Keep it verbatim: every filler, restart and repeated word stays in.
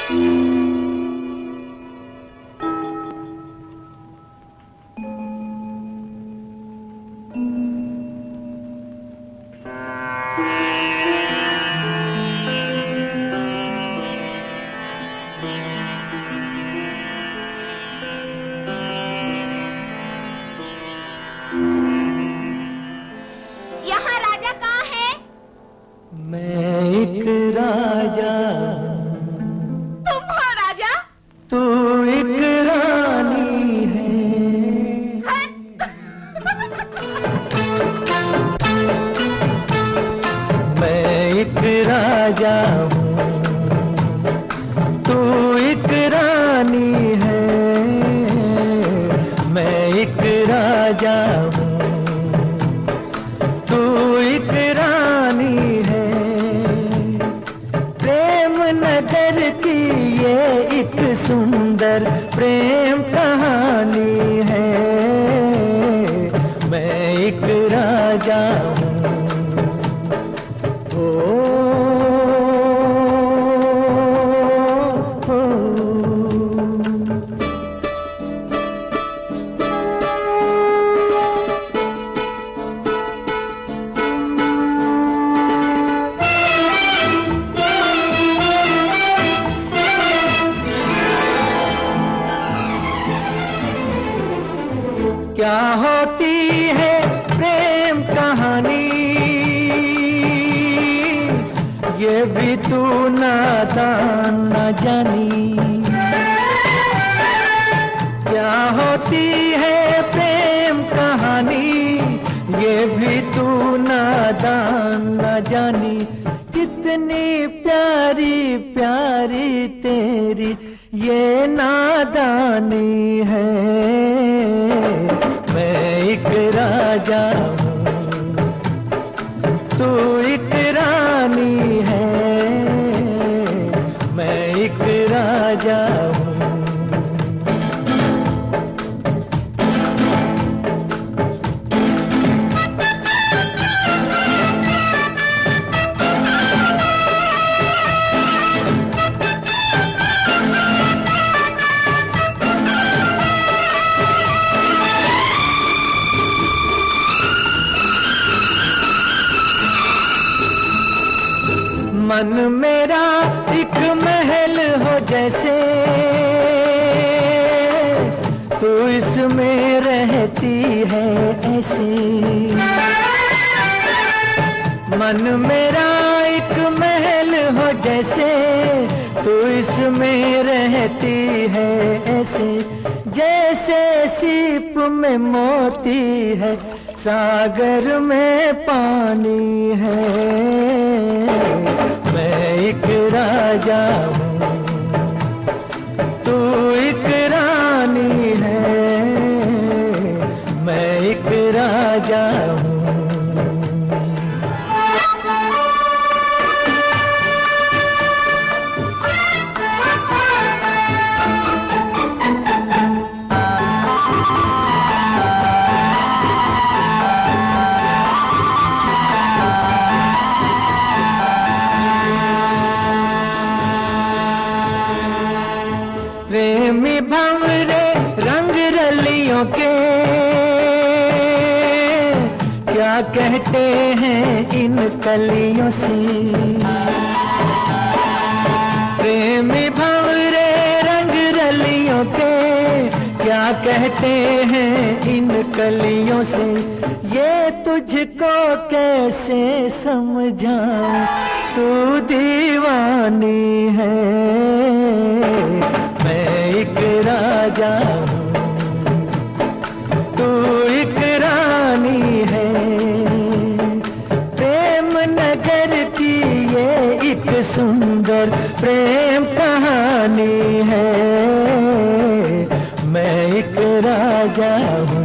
मन मेरा एक महल हो जैसे, तू इसमें रहती है ऐसे। मन मेरा एक महल हो जैसे, तू इसमें रहती है ऐसे। जैसे सीप में मोती है, सागर में पानी है। मैं एक राजा हूँ, तू एक रानी है। मैं एक राजा हूँ। प्रेमी भंवरे रंग रलियों के क्या कहते हैं इन कलियों से। प्रेमी भंवरे रंग रलियों के क्या कहते हैं इन कलियों से। ये तुझको कैसे समझाऊं, तू दीवानी है। मैं एक राजा हूँ, तू एक रानी है। प्रेम नगर की ये एक सुंदर प्रेम कहानी है। मैं एक राजा हूँ।